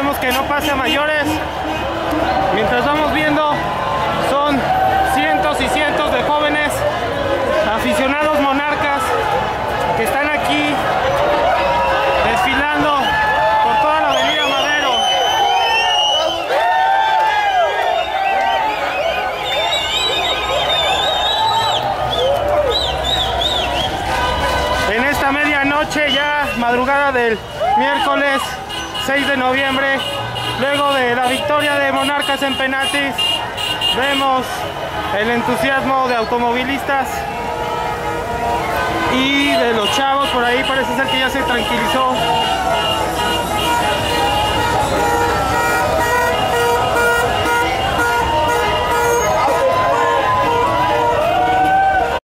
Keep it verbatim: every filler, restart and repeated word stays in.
esperemos que no pase a mayores. Mientras vamos viendo, son cientos y cientos de jóvenes aficionados monarcas que están aquí desfilando por toda la avenida Madero. En esta medianoche, ya madrugada del miércoles seis de noviembre, luego de la victoria de Monarcas en penaltis, vemos el entusiasmo de automovilistas y de los chavos. Por ahí parece ser que ya se tranquilizó